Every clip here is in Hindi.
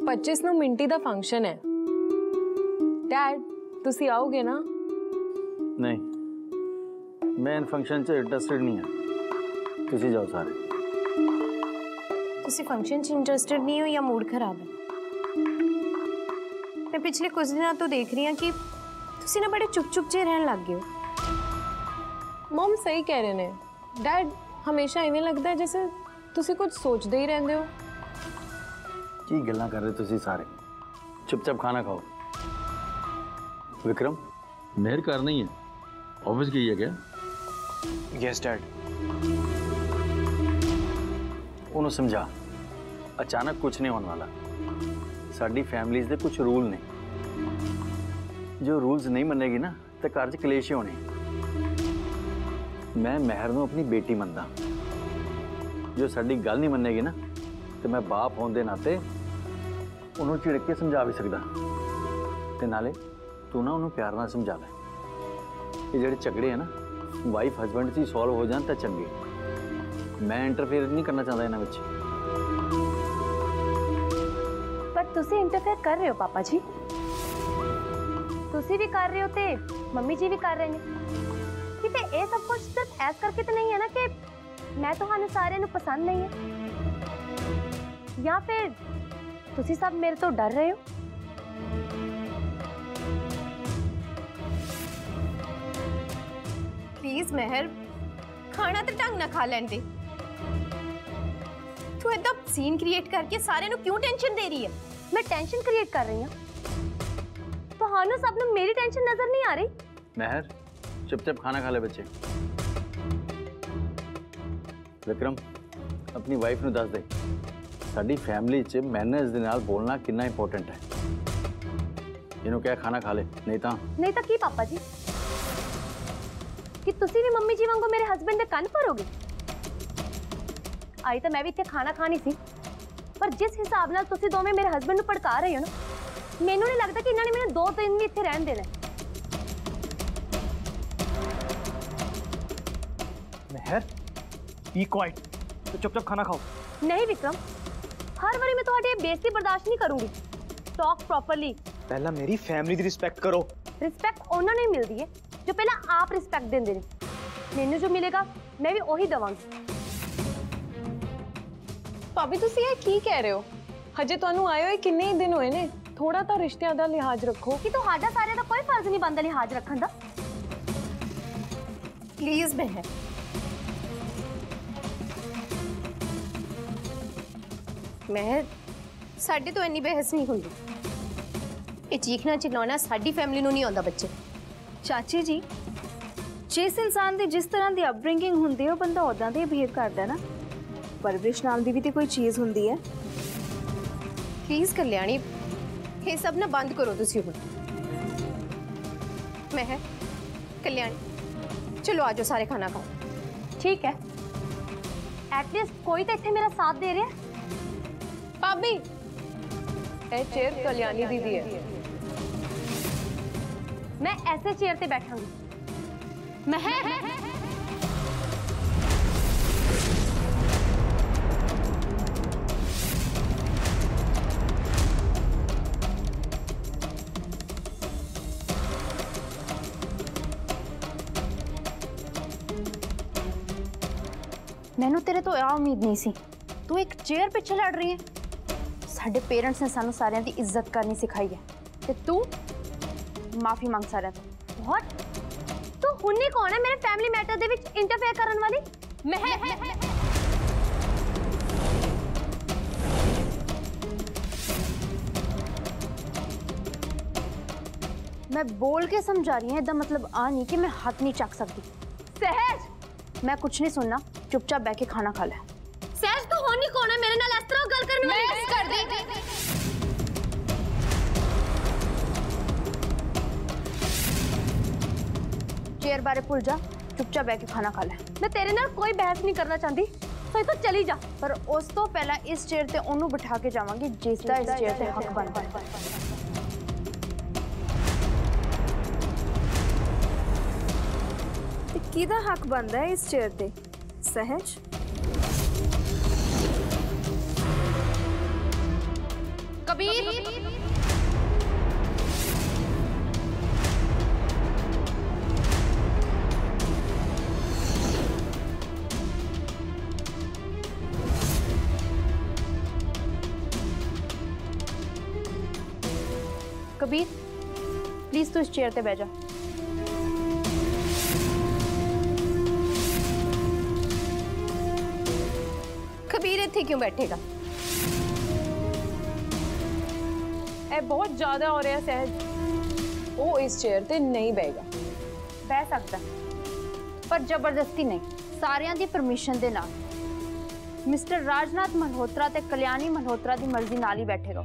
25 ਨੂੰ ਮਿੰਟੀ ਦਾ ਫੰਕਸ਼ਨ ਹੈ। ਡੈਡ ਤੁਸੀਂ आओगे ना? नहीं, मैं इन फंक्शन से इंटरेस्टेड नहीं है। तुसी जाओ सारे। तुसी फंक्शन से इंटरेस्टेड नहीं हो या मूड खराब है? मैं पिछले कुछ दिनों तो देख रही हूँ कि तुसी ना बड़े चुप चुप जे रहन लग गए हो। मॉम सही कह रहे ने। डैड हमेशा इवें लगता है जैसे तुसी कुछ सोचते ही रहंदे हो। की गल्लां कर रहे तुसी सारे? चुपचाप खाना खाओ। विक्रम, मेहर कर नहीं है, ऑफिस गई है क्या? Yes dad. उन्होंने समझा अचानक कुछ नहीं होने वाला। साडी फैमिलीज दे कुछ रूल ने, जो रूल्स नहीं मनेगी ना तो घर च कलेश ही होने। मैं महर नूं अपनी बेटी मनदा, जो साडी गल नहीं मनेगी ना तो मैं बाप होने के नाते उन्होंने झिड़क के समझा भी सकदा। ते नाले तू ना उन्होंने प्यार नाल समझा ले। ये जिहड़े झगड़े है ना वाइफ हसबैंड से सॉल्व हो जान तो चंगे। मैं इंटरफेयर नहीं करना चाहता इन्हां विच। पर तुसी इंटरफेयर कर रहे हो पापा जी। तुसी भी कर रहे हो ते मम्मी जी भी कर रहे हैं। किते ये सब कुछ सिर्फ ऐस करके तो नहीं है ना कि मैं तुहानू सारे नू पसंद नहीं है, या फिर तुसी सब मेरे तो डर रहे हो? प्लीज मेहर, खाना तो ढंग ना खा लैन दे। तू इतना सीन क्रिएट करके सारे नू क्यों टेंशन दे रही है? मैं टेंशन क्रिएट कर रही हूँ? तो हाँ ना, सब नू मेरी टेंशन नजर नहीं आ रही? महर चुपचाप खाना खा ले बच्चे। विक्रम अपनी वाइफ नू दस दे साडी फैमिली च मैनर्स दे नाल बोलना कितना इंपॉर्टेंट है। इन्हों क्या खाना खा ले, नहीं तो की पापा जी कि तुसी भी मम्मी जी वांगू मेरे हस्बैंड दे कान भरोगे? आई तो मैं भी इत्थे खाना खानी सी, पर जिस हिसाब नाल तुसी दोवें मेरे हस्बैंड नू भड़का रहे हो ना, मैनू नहीं लगता कि इन्होंने मैंने 2 दिन भी इत्थे रहन देना। मेहर बी क्वाइट, तो चुपचाप खाना खाओ। नहीं विक्रम, हर बारी मैं तुम्हारी बेइज्जती बर्दाश्त नहीं करूंगी। Talk properly. पहला मेरी फैमिली दी रिस्पेक्ट करो। रिस्पेक्ट उन्होंने मिलती है जो पहला आप रिस्पेक्ट देंदे ने। मैनू जो मिलेगा मैं भी वही दवांगी। भाभी तुसी ये की कह रहे हो? हजे तुहानू आए हुए किन्ने ही दिन होए ने। थोड़ा तो रिश्तियां दा लिहाज रखो। कि तुहाडा सारे दा कोई फर्ज नहीं बनदा लिहाज रखन दा। प्लीज महर, महर साडी तो इन्नी बहस नहीं हुंदी। ये चीखना चिल्लाना साडी फैमिली नू नहीं आंदा बच्चे। चाची जी, जिस इंसान की जिस तरह की अपब्रिंगिंग होंदी है, बंदा उदां दा बिहेव करता है ना। परवरिश नाल दी भी तो कोई चीज़ होंदी है। प्लीज कल्याणी, ये सब ना बंद करो तुसी हुण। महर, कल्याणी चलो आ जाओ सारे खाना खाओ। ठीक है, एटलीस्ट कोई तो इत्थे मेरा साथ दे रहा है। भाभी ये चेयर कल्याणी दीदी है। मैं ऐसे चेयर पे बैठांगी। महर, मैनू तेरे तो आ उम्मीद नहीं सी। तू एक चेयर पिछे लड़ रही है। साडे पेरेंट्स ने सानू सारियां दी इज्जत करनी सिखाई है ते तू माफी मांग सारियां तो। व्हाट? तू हुन्नी कौन है मेरे फैमिली मैटर दे विच इंटरफेयर करन वाली? मैं बोल के समझा रही हूँ, इदा मतलब आ नहीं कि मैं हाथ नहीं चक सकती। सहज, मैं कुछ नहीं सुनना, चुपचाप बैठ के खाना खा ले। सहज तू हुन्नी कौन है मेरे नाल इस तरह गल करने वाली? कर दे। चेयर बारे भूल जा, चुपचाप बैठ के खाना खा ले। मैं तेरे नाल कोई बहस नहीं करना चाहती, तो चली जा। पर उस तो पहला इस चेयर ते ओनू बिठा के जावांगी जिसदा इस चेयर ते हक बनदा है। ते किदा हक बनदा है इस चेयर ते? सहज कबीर, कबीर प्लीज तू इस चेयर पे बैठ जा। कबीर इत्थे क्यों बैठेगा? ਇਹ ਬਹੁਤ ਜ਼ਿਆਦਾ ਹੋ ਰਿਹਾ ਸਹਿਜ। ਉਹ ਇਸ ਚੇਅਰ ਤੇ ਨਹੀਂ ਬੈਠੇਗਾ। ਬਹਿ ਸਕਦਾ ਪਰ ਜ਼ਬਰਦਸਤੀ ਨਹੀਂ, ਸਾਰਿਆਂ ਦੀ ਪਰਮਿਸ਼ਨ ਦੇ ਨਾਲ। ਮਿਸਟਰ ਰਾਜਨਾਥ ਮਲਹੋਤਰਾ ਤੇ ਕਲਿਆਣੀ ਮਲਹੋਤਰਾ ਦੀ ਮਰਜ਼ੀ ਨਾਲ ਹੀ ਬੈਠੇਗਾ।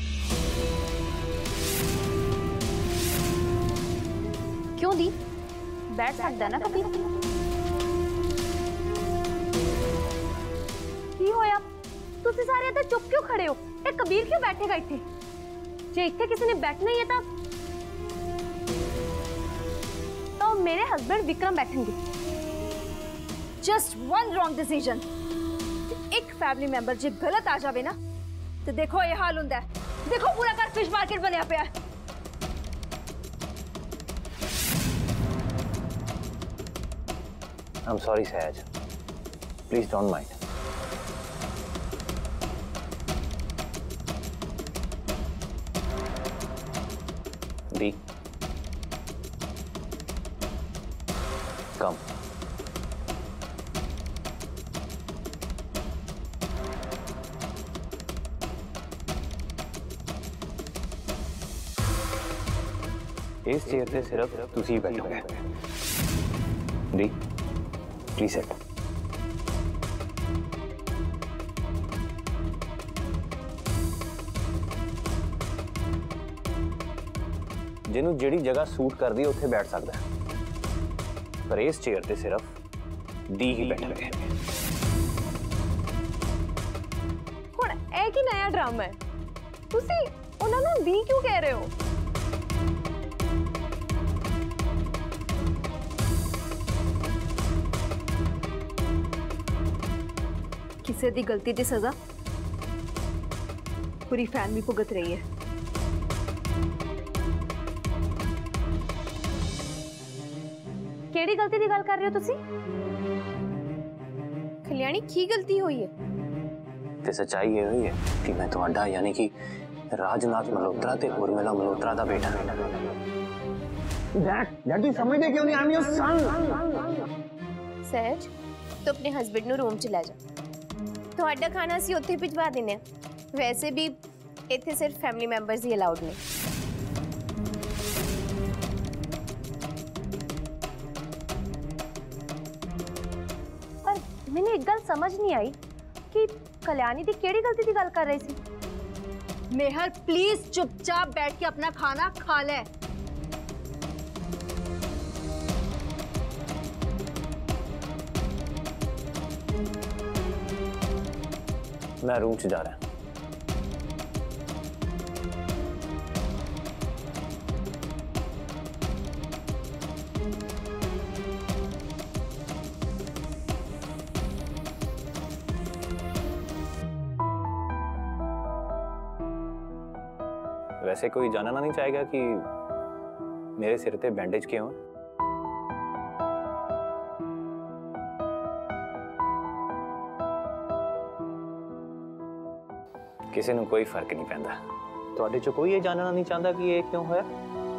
क्यों दी? बैठ सकता ना कबीर। की होया? तुसी सारे इत्थे चुप क्यों खड़े हो? ये कबीर क्यों बैठेगा इत्थे? जे इत्थे किसी ने बैठना ही है तो मेरे हस्बैंड विक्रम बैठेंगे। Just one wrong decision. एक फैमिली मेंबर जे गलत आ जावे ना तो देखो ये हाल हुंदा है। देखो पूरा घर फिश मार्केट बनया पिया है। I'm sorry, Sahaj. Please don't mind. Dee. Come. इस चेयर पे सिर्फ तुसी ही बैठोगे। दी प्लीज सेट। जिन्हों जिहड़ी जगह सूट करदी है उत्थे बैठ सकदा है, पर इस चेयर ते सिर्फ दी ही बैठे। ਹੁਣ ਇਹ ਕੀ ਨया ਡਰਾਮਾ ਹੈ? ਤੁਸੀਂ ਉਹਨਾਂ ਨੂੰ ਦੀ ਕਿਉਂ ਕਹਿ ਰਹੇ ਹੋ? किसी दी गलती दी सजा पूरी फैमिली भुगत रही है। केड़ी गलती दी गल कर रहे हो तुसी? कल्याणी की गलती हुई है? ते सच्चाई ये हुई है कि मैं तुहाडा यानी कि राजनाथ मल्होत्रा ते उर्मिला मल्होत्रा दा बेटा। डैड तू समझदे क्यों नहीं? I am your son. Sahaj तो अपने हस्बैंड नु रूम च ले जा। ਤੁਹਾਡਾ ਖਾਣਾ ਅਸੀਂ ਉੱਥੇ ਭਿਜਵਾ ਦਿੰਨੇ ਆ। ਵੈਸੇ ਵੀ ਇੱਥੇ ਸਿਰਫ ਫੈਮਿਲੀ ਮੈਂਬਰਸ ਹੀ ਅਲਾਉਡ ਨੇ। पर मैंने एक गल समझ नहीं आई कि कल्याणी दी केड़ी गलती दी गल कर रही सी? मेहर प्लीज चुपचाप बैठ के अपना खाना खा ले। मैं रूम च जा रहा हूं। वैसे कोई जानना नहीं चाहेगा कि मेरे सिर पे बैंडेज क्यों है? किसी को कोई फर्क नहीं पैंदा। तुहाडे चों कोई ये जानना नहीं चाहता कि ये क्यों होया?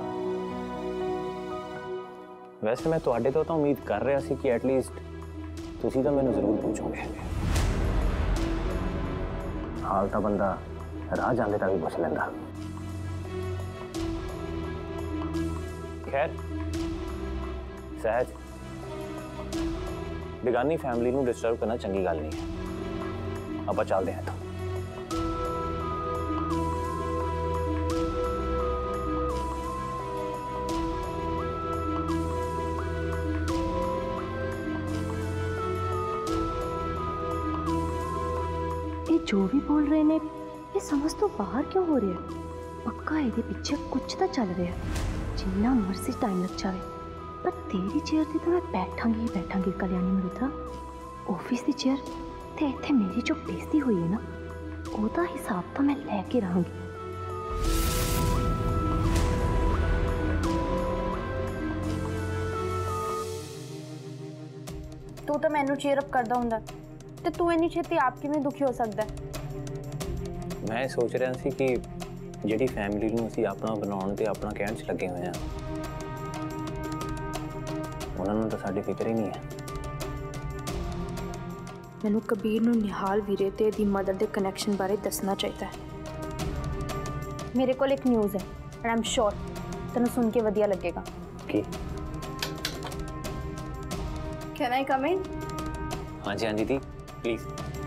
वैसे मैं तुहाडे तो उम्मीद कर रहा सी कि एटलीस्ट तुसी तो मैनूं जरूर पूछोगे। हाल तो बंदा राह जांदे तक भी पुछ लैंदा। खैर सहज, बेगानी फैमिली नूं डिस्टर्ब करना चंगी गल नहीं है। आपां चलदे हां। जो भी बोल रहे ने ये समझ तो बाहर क्यों हो रहा है? पक्का ये पीछे कुछ तो चल रहा है। जिन्ना मर्जी टाइम लग जाए पर तेरी चेयर ते तो मैं बैठांगी ही बैठांगी कल्याणी मल्होत्रा। ऑफिस की चेयर ते इत्थे मेरी जो बेइज्जती हुई है ना, ओदा हिसाब तो मैं लेके रहूंगी। ਤੂੰ ਤਾਂ ਮੈਨੂੰ ਚੀਅਰ ਅਪ ਕਰਦਾ ਹੁੰਦਾ ਤੇ ਤੂੰ ਇੰਨੀ ਛੇਤੀ ਆਪ ਕਿਵੇਂ ਦੁਖੀ ਹੋ ਸਕਦਾ ਹੈ? ਮੈਂ ਸੋਚ ਰਿਹਾ ਸੀ ਕਿ ਜਿਹੜੀ ਫੈਮਿਲੀ ਨੂੰ ਅਸੀਂ ਆਪਣਾ ਬਣਾਉਣ ਤੇ ਆਪਣਾ ਕਹਿਣ 'ਚ ਲੱਗੇ ਹੋਏ ਆ, ਉਹਨਾਂ ਨੂੰ ਤਾਂ ਸਾਡੀ ਫਿਕਰ ਹੀ ਨਹੀਂ ਹੈ। ਮੈਨੂੰ ਕਬੀਰ ਨੂੰ ਨਿਹਾਲ ਵੀਰੇ ਤੇ ਦੀ ਮਦਰ ਦੇ ਕਨੈਕਸ਼ਨ ਬਾਰੇ ਦੱਸਣਾ ਚਾਹੀਦਾ ਹੈ। ਮੇਰੇ ਕੋਲ ਇੱਕ ਨਿਊਜ਼ ਹੈ ਐਂਡ ਆਮ ਸ਼ੋਰ ਤੈਨੂੰ ਸੁਣ ਕੇ ਵਧੀਆ ਲੱਗੇਗਾ। ਕੀ? Can I come in? ਹਾਂਜੀ ਹਾਂਜੀ ਦੀ ਪਲੀਜ਼।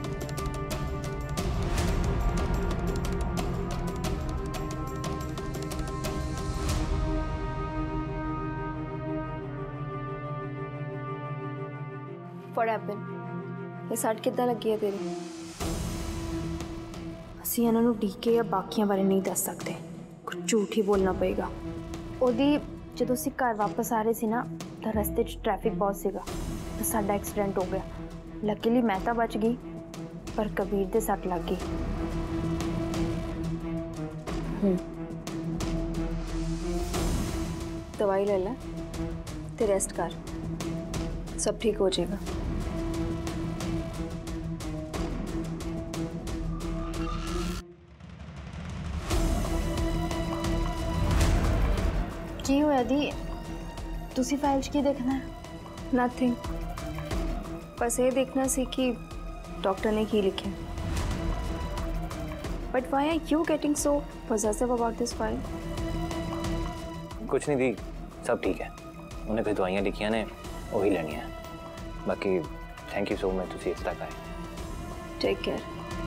What happened? ਇਹ ਸੱਟ ਕਿੱਦਾਂ ਲੱਗੀ ਹੈ ਤੇਰੀ? ਅਸੀਂ ਇਹਨਾਂ ਨੂੰ ਡੀਕੇ ਜਾਂ ਬਾਕੀਆਂ ਬਾਰੇ ਨਹੀਂ ਦੱਸ ਸਕਦੇ, ਕੁਝ ਝੂਠ ਹੀ ਬੋਲਣਾ ਪਏਗਾ। ਉਹਦੀ ਜਦੋਂ ਅਸੀਂ ਘਰ ਵਾਪਸ ਆ ਰਹੇ ਸੀ ਨਾ ਤਾਂ ਰਸਤੇ 'ਚ ਟ੍ਰੈਫਿਕ ਬਹੁਤ ਸੀਗਾ ਤਾਂ ਸਾਡਾ ਐਕਸੀਡੈਂਟ ਹੋ ਗਿਆ। ਲੱਕੀਲੀ ਮੈਂ ਤਾਂ ਬਚ ਗਈ ਪਰ ਕਬੀਰ ਦੇ ਸੱਟ ਲੱਗ ਗਈ। ਦਵਾਈ ਲੈ ਲੈ ਤੇ ਰੈਸਟ ਕਰ, ਸਭ ਠੀਕ ਹੋ ਜਾਏਗਾ। ਕੀ ਹੋਇਆ ਦੀ? ਤੁਸੀਂ ਫਾਈਲ 'ਚ ਕੀ ਦੇਖਣਾ ਹੈ? ਨਥਿੰਗ, ਬਸ ਇਹ ਦੇਖਣਾ ਸੀ ਕਿ ਡਾਕਟਰ ਨੇ ਕੀ ਲਿਖਿਆ। But why are you getting so possessive about this file? ਕੁਛ ਨਹੀਂ ਦੀ, ਸਭ ਠੀਕ ਹੈ। ਉਹਨੇ ਕੋਈ ਦਵਾਈਆਂ ਲਿਖੀਆਂ ਨੇ, ਉਹੀ ਲੈਣੀਆਂ। ਬਾਕੀ ਥੈਂਕ ਯੂ ਸੋ ਮਚ, ਤੁਸੀਂ ਇਸ ਤੱਕ ਆਏ। Take care.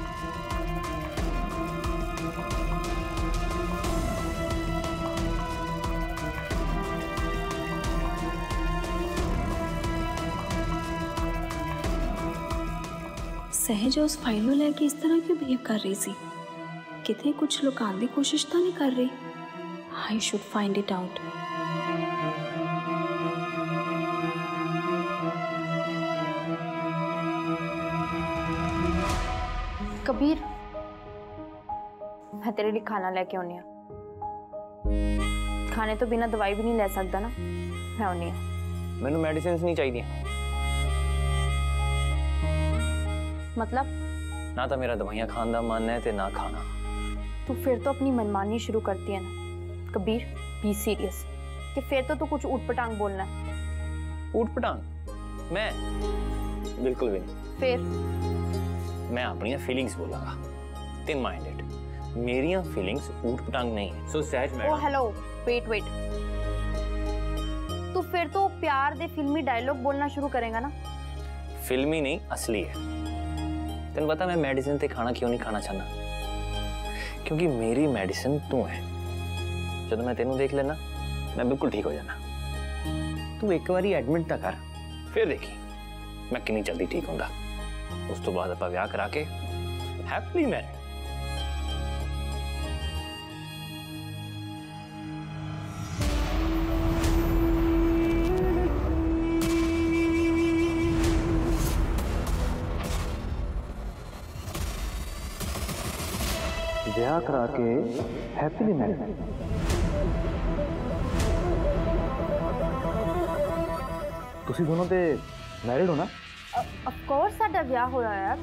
सहज उस फाइल ਨੂੰ ਲੈ ਕੇ ਇਸ ਤਰ੍ਹਾਂ ਕਿਉਂ ਬਿਹੇਵ ਕਰ ਰਹੀ ਸੀ? ਕਿਤੇ ਕੁਝ ਲੁਕਾਉਣ ਦੀ ਕੋਸ਼ਿਸ਼ ਤਾਂ ਨਹੀਂ ਕਰ ਰਹੀ? I should find it out. Kabir, मैं तेरे लिए खाना लेके आनी हूँ। खाने तो बिना दवाई भी नहीं ले सकता ना, मैं आनी हूँ। ਮੈਨੂੰ ਮੈਡੀਸਿਨਸ ਨਹੀਂ ਚਾਹੀਦੀਆਂ। मतलब ਨਾ ਤਾਂ ਮੇਰਾ ਦਵਾਈਆਂ ਖਾਣ ਦਾ ਮਨ ਹੈ ਤੇ ਨਾ ਖਾਣਾ। तू फिर तो अपनी मनमानी शुरू करती है ना। कबीर, बी सीरियस कि फिर तो तू कुछ ऊट-पटांग बोलना है। ਊਟ ਪਟਾਂਗ? ਮੈਂ ਬਿਲਕੁਲ ਵੀ ਨਹੀਂ। फिर ਮੈਂ ਆਪਣੀਆਂ ਫੀਲਿੰਗਸ ਬੋਲਾਂਗਾ ਤੇ ਮਾਈਂਡ ਇਟ। ਮੇਰੀਆਂ ਫੀਲਿੰਗਸ ਊਟ ਪਟਾਂਗ ਨਹੀਂ ਹੈ। ਸੋ ਸਹਿਜ ओ ਮੈਡਮ, हेलो, वेट वेट। तू फिर तो प्यार दे फिल्मी डायलॉग बोलना शुरू करेगा ना? ਫਿਲਮੀ ਨਹੀਂ ਅਸਲੀ ਹੈ। ਤੈਨੂੰ ਪਤਾ ਮੈਂ ਮੈਡੀਸਿਨ ਤੇ ਖਾਣਾ ਕਿਉਂ ਨਹੀਂ ਖਾਣਾ ਚਾਹੁੰਦਾ? ਕਿਉਂਕਿ ਮੇਰੀ ਮੈਡੀਸਿਨ ਤੂੰ ਹੈ। ਜਦੋਂ ਮੈਂ ਤੈਨੂੰ ਦੇਖ ਲੈਣਾ ਮੈਂ ਬਿਲਕੁਲ ਠੀਕ ਹੋ ਜਾਣਾ। ਤੂੰ ਇੱਕ ਵਾਰੀ ਐਡਮਿਟ ਤਾਂ ਕਰ, ਫਿਰ ਦੇਖੀ ਮੈਂ ਕਿੰਨੀ ਜਲਦੀ ਠੀਕ ਹੁੰਦਾ। ਉਸ ਤੋਂ ਬਾਅਦ ਆਪਾਂ ਵਿਆਹ ਕਰਾ ਕੇ ਹੈਪੀਲੀ ਮੈਰਿਡ। ਵਿਆਹ ਕਰਾ ਕੇ ਹੈਪੀਲੀ ਮੈਰਿਡ। ਤੁਸੀਂ ਦੋਨੋਂ ਤੇ ਮੈਰਿਡ ਹੋ ਨਾ? ऑफ कोर्स साडा विआह होया यार।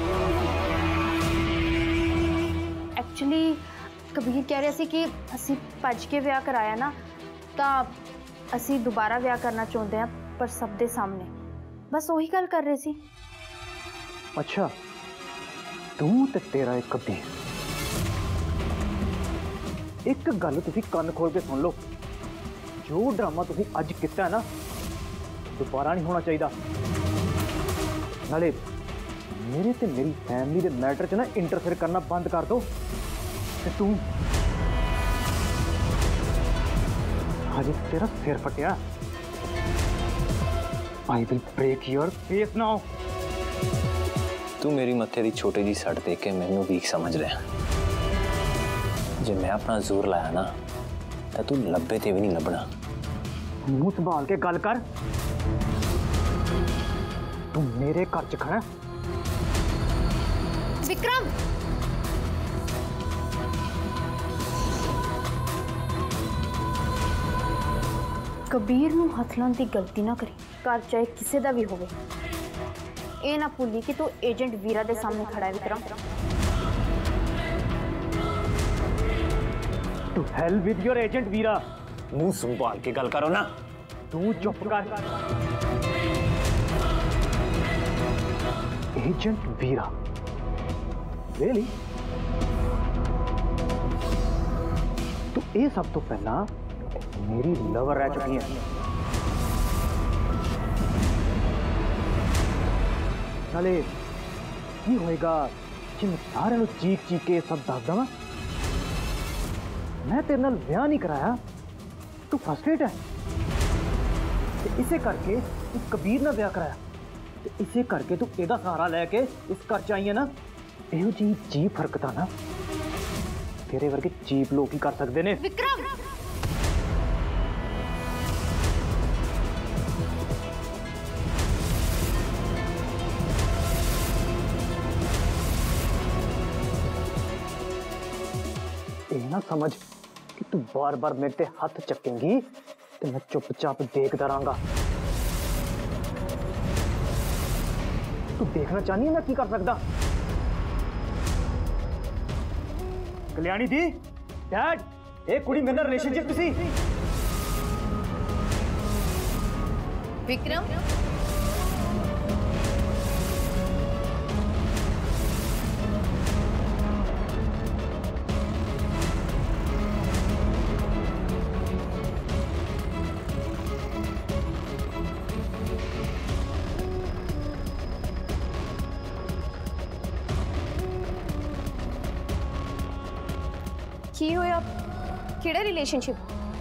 एक्चुअली कबीर कह रहे सी कि असी भज के विआह कराया ना तां असी दोबारा विआह करना चाहते हैं पर सब दे सामने। बस वही गल कर रहे सी। अच्छा, तू ते तेरा एक कबीर। एक गल तुसी कान खोल के सुन लो, जो ड्रामा तुसी अज किया ना दोबारा नहीं होना चाहिए। नाले मेरे ते मेरी फैमिली दे मैटर च ना इंटरफेयर करना बंद कर दो। ते तू हजे तेरा सिर फटिया। I will break your face now. तू मेरी मत्थे दी छोटी जी सट देख के मैनू वीक समझ रहा। जे मैं अपना जोर लाया ना तो तू लब्बे ते भी नहीं लभना। मुंह संभाल के गल कर। तू मेरे घर च खड़ा। विक्रम, कबीर नूं हथ लाउण दी गलती ना करी, घर चाहे किसी दा भी होवे। ये ना भूली कि तू एजेंट वीरा के सामने खड़ा है Vikram. To hell with your agent Veera. मुंह संभाल के गल करो ना। तू चुप कर। Agent Veera really? तू ये सब तो पहला मेरी लवर रह चुकी है। नाले की होएगा कि मैं सारे नु चीख चीख के सब दस दवा। मैं तेरे नाल ब्याह नहीं कराया, तू फ्रस्ट्रेट है। ते इसे करके तू कबीर ना ब्याह कराया, ते इसे करके तू एदा सहारा लेके इस घर च आई है ना। एहो जी चीप हरकतां ना तेरे वर्गे चीप लोग ही कर सकते ने। विक्रम ये ना समझ कि तू बार बार मेरे ते हाथ चकेंगी तो मैं चुपचाप देखता रहांगा। तू देखना चाहनी है मैं की कर सकता? कल्याणी दी डैड, एक कुड़ी मेरे नाल रिलेशनशिप सी। विक्रम की होया? किहड़ा रिलेशनशिप?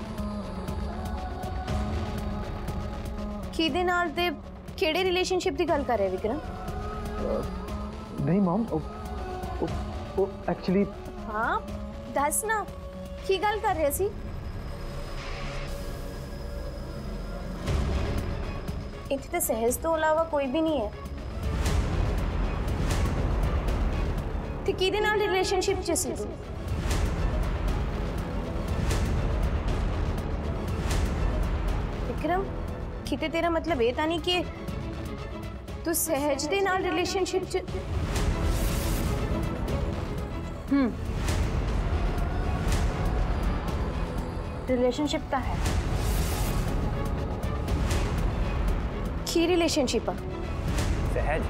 किहदे नाल ते किहड़े रिलेशनशिप की गल कर रहे विक्रम? नहीं मॉम, एक्चुअली हाँ दस ना की गल कर रहे सी? इत्थे ते सहज तो अलावा कोई भी नहीं है। ते किहदे नाल रिलेशनशिप च सी तू? विक्रम किते तेरा मतलब ये तानी कि तू सहज दे नाल रिलेशनशिप च? रिलेशनशिप का है। की रिलेशनशिप आ? सहज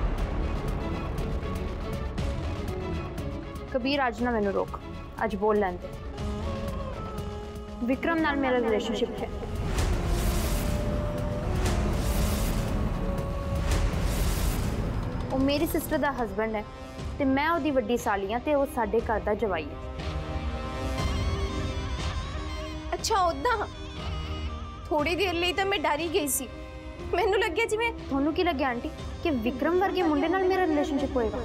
कबीर आज ना मैनू रोक, आज बोल लैन दे। विक्रम नाल मेरा रिलेशनशिप है। वो मेरी सिस्टर दा हस्बैंड है ते मैं ओदी वड्डी साली हां ते वो साडे घर दा जवाई है। अच्छा ओदा थोड़ी देर ਲਈ ਤਾਂ मैं डर ही गई सी। ਮੈਨੂੰ ਲੱਗਿਆ ਜਿਵੇਂ ਤੁਹਾਨੂੰ ਕੀ ਲੱਗਿਆ ਆਂਟੀ ਕਿ ਵਿਕਰਮ ਵਰਗੇ ਮੁੰਡੇ ਨਾਲ ਮੇਰਾ ਰਿਲੇਸ਼ਨਸ਼ਿਪ ਹੋਏਗਾ?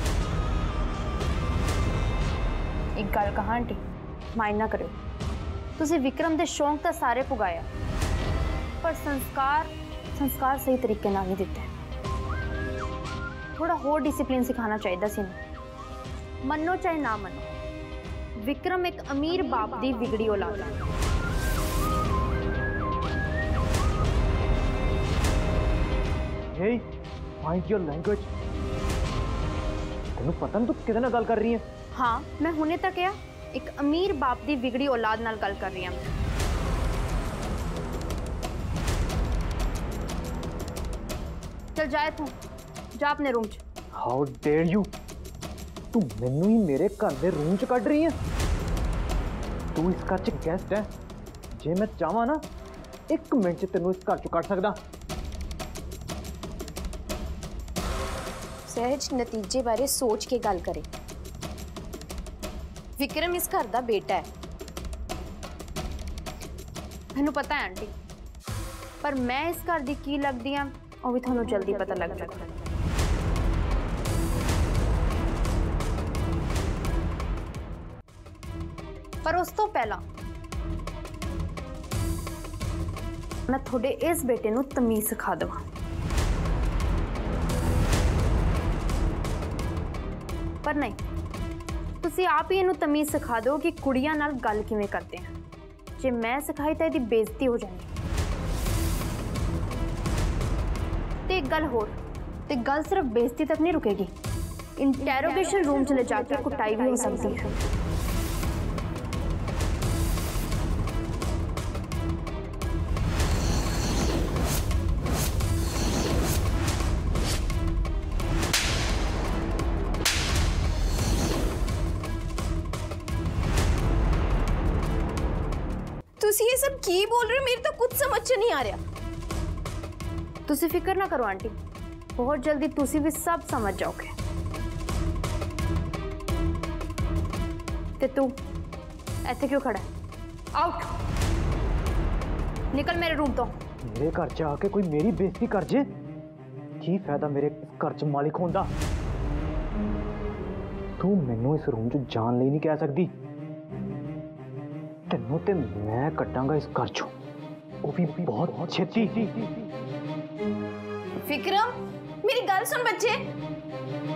ਇੱਕ ਗੱਲ ਕਹਾਂ ਆਂਟੀ, ਮਾਈਂਡ ਨਾ ਕਰਿਓ। ਤੁਸੀਂ ਵਿਕਰਮ ਦੇ ਸ਼ੌਂਕ ਤਾਂ ਸਾਰੇ ਪੁਗਾਇਆ, ਪਰ ਸੰਸਕਾਰ ਸਹੀ ਤਰੀਕੇ ਨਾਲ ਨਹੀਂ ਦਿੱਤੇ। थोड़ा होर डिसिप्लिन सिखाना चाहिए सी। मनो चाहे ना मनो, विक्रम एक अमीर बाप दी बिगड़ी औलाद है। Hey mind your language. तेनू पता नहीं तू किदे नाल गल कर रही है? हाँ मैं हुणे तक क्या एक अमीर बाप दी बिगड़ी औलाद नाल गल कर रही हूँ। चल जाए तू जा अपने रूम च। How dare you? तू मैनू ही मेरे घर दे रूम च कढ रही है? तू इस घर च गेस्ट है। जे मैं चाहवा ना 1 मिनट च तेनू इस घर चों कढ सकदा। सहज नतीजे बारे सोच के गल करे। विक्रम इस घर दा बेटा है। मैनू पता है आंटी, पर मैं इस घर दी की लगदी हां ਉਹ ਵੀ ਤੁਹਾਨੂੰ जल्दी पता लग जाएगा। पर उस तो पहला मैं थोड़े इस बेटे नू तमीज सिखा देवां। पर नहीं, तुसी आप ही इनू तमीज सिखा दो कि कुड़ियां नाल गल किवें करते हैं। जे मैं सिखाई तो इसकी बेइज्जती हो जानी। ते एक गल होर, ते गल सिर्फ बेइज्जती तक नहीं रुकेगी, इंटेरोगेशन रूम चले जाके कुटाई भी हो सकती है। तुसी ये सब की बोल रहे हो? मेरे तो कुछ समझ च नहीं आ रहा। तुसी फिक्र ना करो आंटी, बहुत जल्दी तुसी भी सब समझ जाओगे। ते तू ऐसे क्यों खड़ा है? आउट, निकल मेरे रूम तो। मेरे घर च आके कोई मेरी बेइज्जती कर जे, की फायदा मेरे घर च मालिक होने दा? तू मैनू इस रूम च जान ਲਈ नहीं कह सकती। तेनों ते मैं कटांगा इस घर चों, वो भी बहुत छेती। विक्रम, मेरी गल सुन बच्चे।